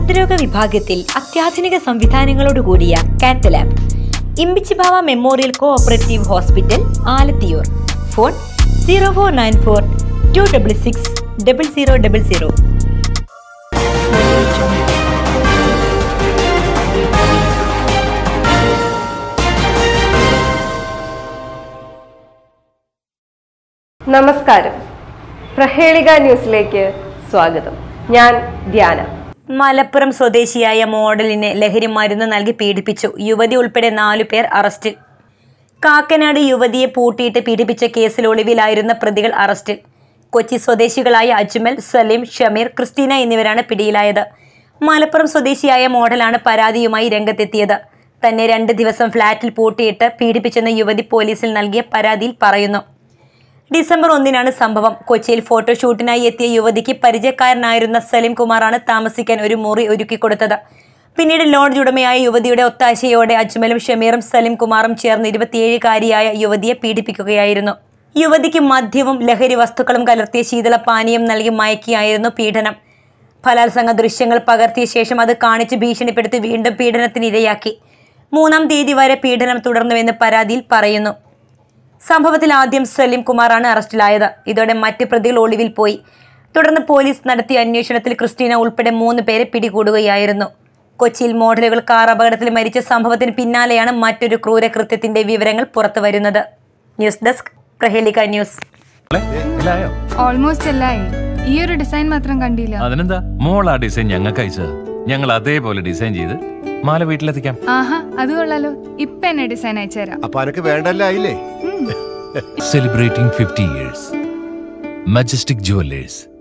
ഹൃദ്രോഗ വിഭാഗത്തിൽ അത്യാധുനിക സംവിധാനങ്ങളോടുകൂടിയ cath lab. Imbichibava memorial cooperative hospital, Alathiyur. Phone 0494 266 0000. നമസ്കാരം. പ്രഹേളിക ന്യൂസിലേക്ക് സ്വാഗതം. ഞാൻ ധ്യാന. മലപ്പുറം സ്വദേശിയായ മോഡലിനെ ലഹരി മരുന്ന് നൽകി പീഡിപ്പിച്ചു. യുവതി ഉൾപ്പെടെ 4 പേർ അറസ്റ്റിൽ. കാക്കനാട് യുവതിയെ പൂട്ടിയിട്ട് പീഡിപ്പിച്ച കേസിൽ ഒളിവിലായിരുന്ന പ്രതികൾ അറസ്റ്റിൽ. കൊച്ചി സ്വദേശികളായ അജ്മൽ, സലീം, ഷമീർ, ക്രിസ്റ്റീന എന്നിവരാണ് പിടിയിലായത്. മലപ്പുറം സ്വദേശിയായ മോഡലാണ് പരാതിയുമായി രംഗത്തെത്തിയത്. തന്നെ 2 ദിവസം ഫ്ളാറ്റിൽ പൂട്ടിയിട്ട് പീഡിപ്പിച്ചെന്ന് യുവതി പോലീസിൽ നൽകിയ പരാതിയിൽ പറയുന്നു. ഡിസംബർ 1-നാണ് സംഭവം. കൊച്ചിയിൽ ഫോട്ടോഷൂട്ടിനായി എത്തിയ യുവതിക്ക് പരിചയക്കാരനായിരുന്ന സലീം കുമാറാണ് താമസിക്കാൻ ഒരു മുറി ഒരുക്കിക്കൊടുത്തത്. പിന്നീട് ലോഡ്ജ് ഉടമയായ യുവതിയുടെ ഒത്താശയോടെ അജ്മലും ഷമീറും സലീം കുമാറും ചേർന്ന് 27-കാരിയായ യുവതിയെ പീഡിപ്പിക്കുകയായിരുന്നു. യുവതിക്ക് മദ്യവും ലഹരി വസ്തുക്കളും കലർത്തിയ ശീതളപാനീയം നൽകി മയക്കിയായിരുന്നു പീഡനം. ബലാത്സംഗ ദൃശ്യങ്ങൾ പകർത്തിയ ശേഷം അത് കാണിച്ച് ഭീഷണിപ്പെടുത്തി വീണ്ടും പീഡനത്തിനിരയാക്കി. 3-ാം തീയതി വരെ പീഡനം തുടർന്നുവെന്ന് പരാതിയിൽ പറയുന്നു. സംഭവത്തിൽ ആദ്യം സലീം കുമാറാണ് അറസ്റ്റിലായത്. ഇതോടെ മറ്റ് പ്രതികൾ ഒളിവിൽ പോയി. തുടർന്ന് പോലീസ് നടത്തിയ അന്വേഷണത്തിൽ ക്രിസ്റ്റീന ഉൾപ്പെടെ 3 പേരെ പിടികൂടുകയായിരുന്നു. കൊച്ചിയിൽ മോഡലുകൾ കാർ അപകടത്തിൽ മരിച്ച സംഭവത്തിന് പിന്നാലെയാണ് മറ്റൊരു ക്രൂരകൃത്യത്തിന്റെ വിവരങ്ങൾ പുറത്തുവരുന്നത്. News desk, Prahelika news. Almost എല്ലായി. ഈ ഒരു ഡിസൈൻ മാത്രം കണ്ടില്ല. അതിനെന്താ, മോൾ ആ ഡിസൈൻ ഞങ്ങൾക്ക് അയച്ചത്. ഞങ്ങൾ അതേപോലെ ഡിസൈൻ ചെയ്ത് മാല വീട്ടിലെത്തിക്കാം. ആഹാ, അത് കൊള്ളാലോ. ഇപ്പൊ എന്നെ ഡിസൈൻ അയച്ചുതരാം. അപ്പൊ അനക്ക് വേണ്ടല്ലേ? Celebrating 50 years. Majestic Jewelers.